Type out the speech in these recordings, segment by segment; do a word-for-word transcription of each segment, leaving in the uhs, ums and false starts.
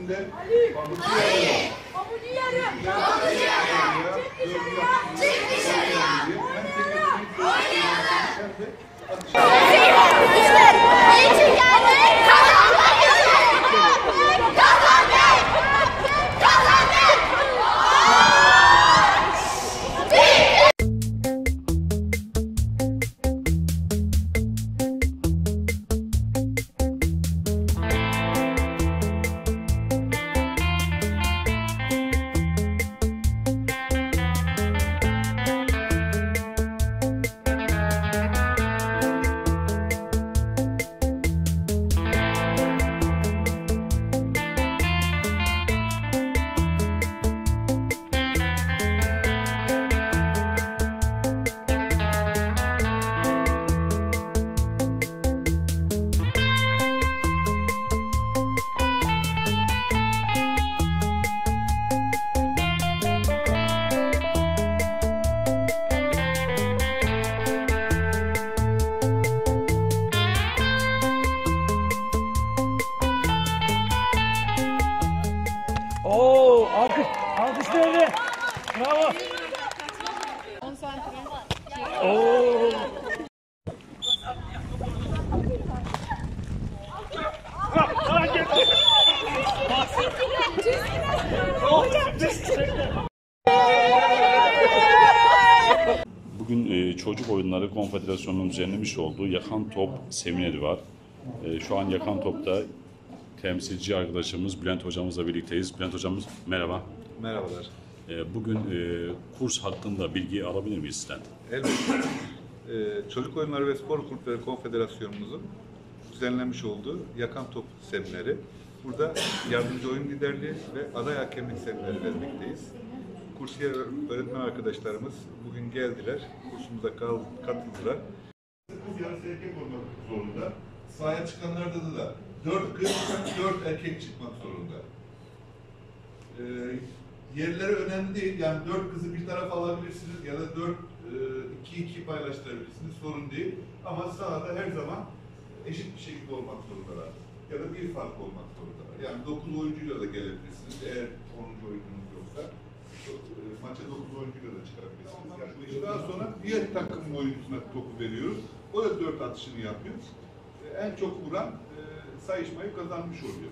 Şimdi pamucu yarım. Pamucu yarım. Pamucu yarım. Çek dışarıya. Oo, alkış, alkış nerede? Bravo. Oo. Bugün e, Çocuk Oyunları Konfederasyonu'nun düzenlemiş olduğu Yakan Top semineri var. E, şu an Yakan Top'ta temsilci arkadaşımız Bülent Hocamızla birlikteyiz. Bülent Hocamız merhaba. Merhabalar. E, bugün e, kurs hakkında bilgi alabilir miyiz sizden? Elbette. Ee, Çocuk Oyunları ve Spor Kulüpleri Konfederasyonumuzun düzenlemiş olduğu Yakan Top semineri. Burada yardımcı oyun liderliği ve aday hakemlik semineri vermekteyiz. Kursiyer öğretmen arkadaşlarımız bugün geldiler, kursumuza katıldılar. Kız yarısı erkek olmak zorunda. Sahaya çıkanlarda da dört kız, dört erkek çıkmak zorunda. Ee, yerleri önemli değil, yani dört kızı bir tarafa alabilirsiniz ya da dört iki iki paylaştırabilirsiniz, sorun değil. Ama sahada her zaman eşit bir şekilde olmak zorundalar. Ya da bir farklı olmak zorundalar. Yani dokuz oyuncuyla da gelebilirsiniz eğer onuncu oyuncunuz yoksa. Maça dokuz oyuncuyla da çıkarabilirsiniz. Yani daha sonra diğer takımın oyuncusuna topu veriyoruz. O da dört atışını yapıyor. En çok vuran sayışmayı kazanmış oluyor.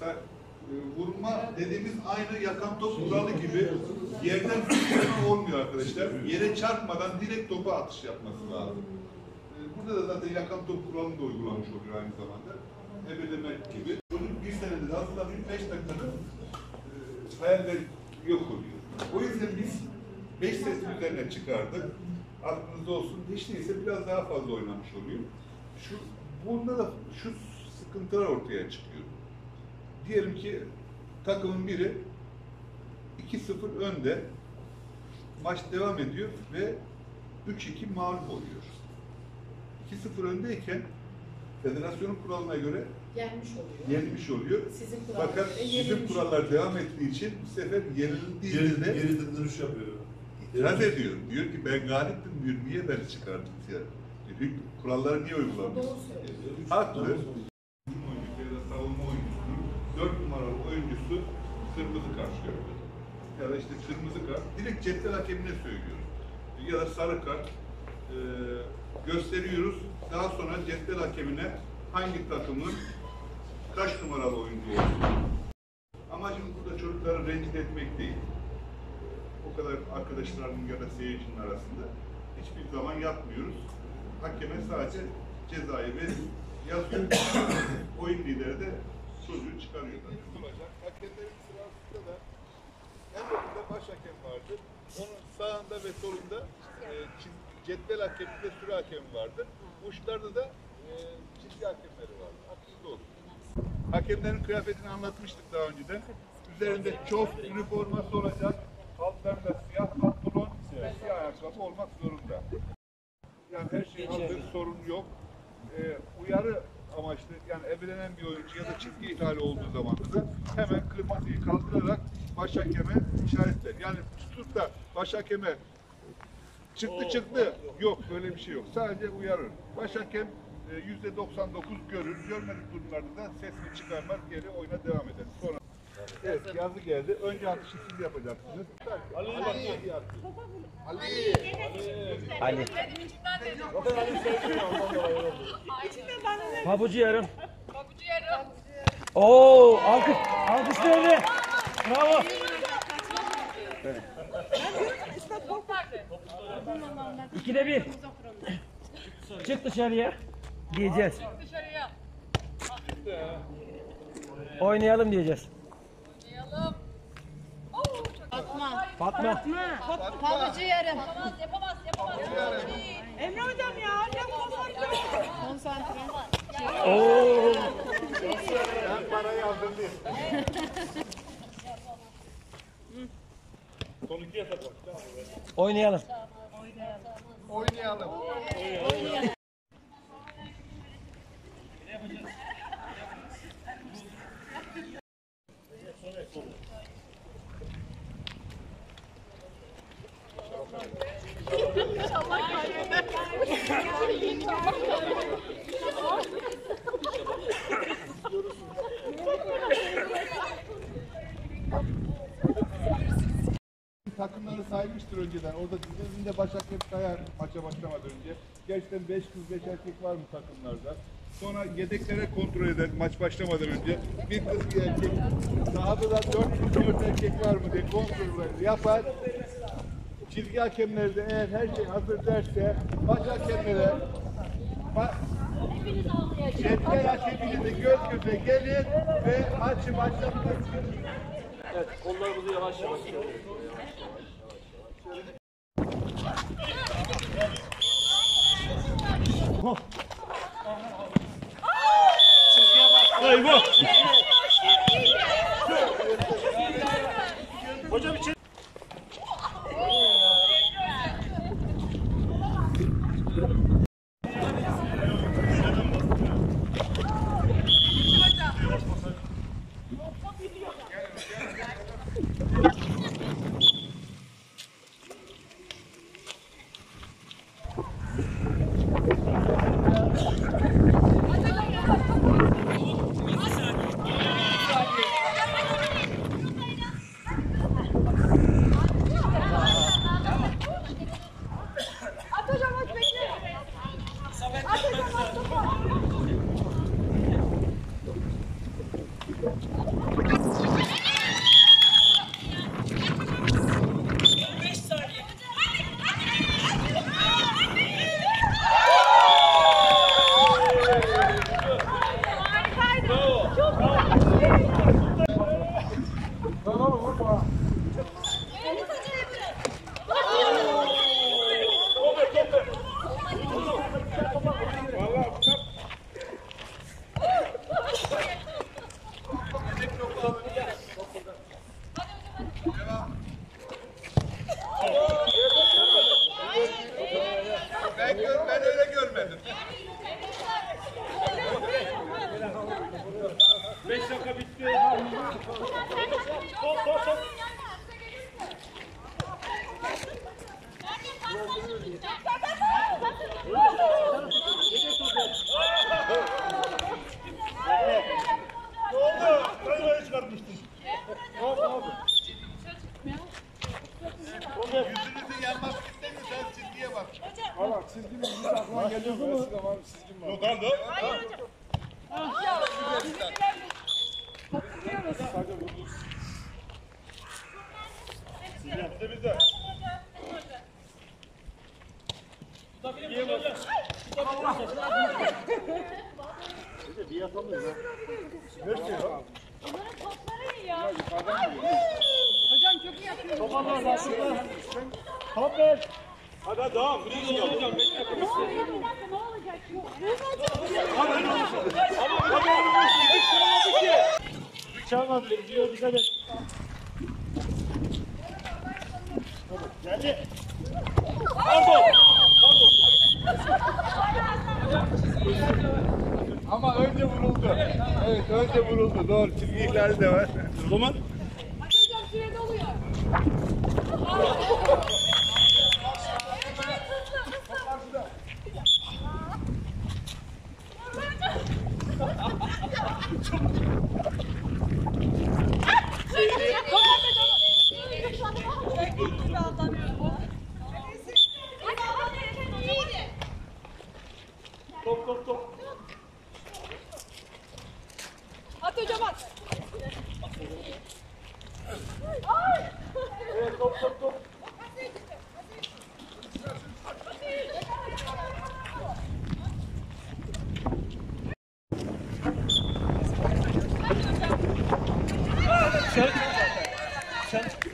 Vurma dediğimiz aynı yakan top kuralı gibi yerden fırlatma olmuyor arkadaşlar. Yere çarpmadan direkt topa atış yapması lazım. Burada da zaten yakan top kuralını da uygulamış oluyor aynı zamanda. Ebelemek gibi. Bunun bir senede de aslında bir beş dakikanın e, hayaller yok oluyor. O yüzden biz beş set üzerine çıkardık. Aklınızda olsun. Hiç değilse biraz daha fazla oynamış oluyor. Şu, bunda da şu sıkıntılar ortaya çıkıyor. Diyelim ki takımın biri iki sıfır önde, maç devam ediyor ve üç iki mağlup oluyor. iki sıfır öndeyken federasyonun kuralına göre yenmiş oluyor. Yenmiş oluyor. Sizin Fakat bizim kurallar devam ettiği için bu sefer yenildiğinde geri dönüş yapıyor. İtiraz ediyor. Diyor ki ben galiptim diyor. Niye beni çıkardın ya? Diyor, kuralları niye uygulamıyorsun? Doğru söylüyor. Haklı. Oyuncusu ya da savunma oyuncusunun dört numaralı oyuncusu kırmızı kart gördü. Ya da işte kırmızı kart. Direkt cetvel hakemine söylüyoruz. Ya da sarı kart e, gösteriyoruz. Daha sonra cetvel hakemine hangi takımın kaç numaralı oyuncu olduğunu. Amacım burada çocukları rencide etmek değil. O kadar arkadaşlarının ya da seyircinin arasında hiçbir zaman yapmıyoruz. Hakeme sadece cezayı verip yazıyor. Oyun lideri de çocuğu çıkarıyor. Olacak. Hakemlerin sırasında da en önünde baş hakem vardı. Onun sağında ve solunda e, cetvel hakeminde süre hakemi vardı. Uçlarda da e, çizgi hakemleri vardı. Aklınızda olsun. Hakemlerin kıyafetini anlatmıştık daha önceden. Üzerinde çof üniforması olacak. Altlarında siyah pantolon ve siyah ayakkabı olmak zorunda. Yani her şey hazır, sorun yok. Ee, uyarı amaçlı, yani ebelenen bir oyuncu ya da çizgi ihlali olduğu zaman da hemen kırmızıyı kaldırarak baş hakeme işaretler. Yani tutup da baş hakeme çıktı çıktı, yok böyle bir şey yok. Sadece uyarır. Baş hakem yüzde doksan dokuz görür. Görmedik durumlarda da sesini çıkarmaz, geri oyuna devam eder. Sonra Evet, yazı geldi. Önce atışı siz yapacaksınız. Ali. Ali. Ali. Pabucu yarım. Pabucu yarım. Oo, alkış. Alkış devri. Bravo. İkide bir. Çık dışarıya. Diyeceğiz. Dışarıya. Oynayalım diyeceğiz. Oynayalım. Oo, çok Fatma. Fatma. Pabucu yarım. Yapamaz, yapamaz, yapamaz. Emre hocam ya. Konsantre. Oo. Ben parayı hazırlayayım. Son iki yasak var. Oynayalım. Oynayalım. Takımları saymıştır önceden. Orada dizinde Başakşehir sayar maça başlamadan önce. Gerçekten beş kız beş erkek var mı takımlarda? Sonra yedeklere kontrol eder maç başlamadan önce. Bir kız bir erkek. Sahada da dört kız dört erkek var mı diye kontrol yapar. Çizgi hakemleri de eğer her şey hazır derse maç hakemlere ma Şefker hakemiyle de göz göze gelir ve maçı başlatmak için. Evet, kollarımızı yavaş yavaş. Eyvah! Hocam için. At hocam, at bekle. At hocam, at topu. Ben, gör, ben öyle görmedim. beş dakika bitti. Ne oldu? Ben öyle çıkartmıştım. Yüzünüzün yanması istemiyorsan çizgiye bak. Valla çizginin yüzü aklıma geliyor mu? Eski zaman çizgim var. Yok kaldı. Bizde bizde. Hocam çok iyi yapıyorsun. Toparlar aslında. Top ver. Hadi devam. Ne olacak? Ne olacak? Çalmadı. Diyor dikkat et. Geldi. Ama önce vuruldu. Evet önce vuruldu. Doğru. Çizgi ihlali de var. O zaman Hocam süre doluyor. Dışarı çık zaten. Dışarı çık.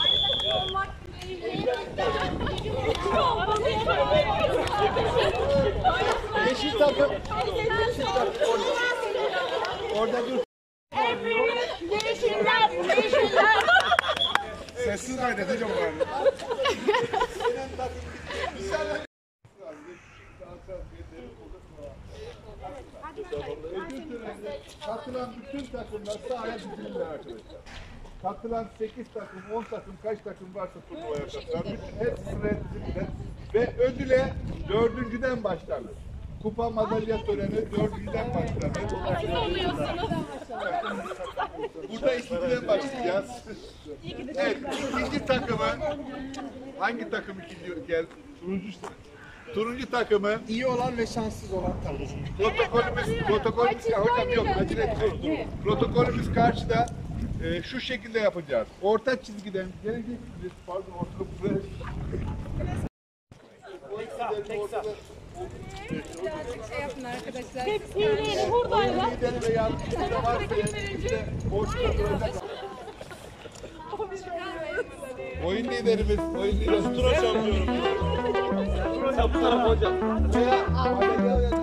Yeşil takım. Yeşil takım. Orada, orada dur. Yeşiller, yeşiller. Sessiz kaydedeceğim bari. Katılan bütün takımlar sahaya dizilirler arkadaşlar. Katılan sekiz takım, on takım, kaç takım varsa turnuvaya katılan bütün hepsi sıraya dizilirler. Ve ödüle dördüncüden başlanır. Kupa madalya töreni dördüncüden başlanır. Burada ikinciden başlayacağız. Evet, ikinci takımı hangi takım ikinci gel? Turuncu işte. Turuncu takımı iyi olan ve şanssız olan takım. Protokolümüz, protokolümüz hocam yok, acele etmeyin. Protokolümüz karşıda. Ee, şu şekilde yapacağız. Orta çizgiden geleceksiniz. Pardon, ortada buraya. Tepsiyle buradaydı. Lideri ve yardımcısı da varsa elinizde boşlukta duracak. Oyun liderimiz, oyun liderimiz. Tura şampiyonu. Veya madalya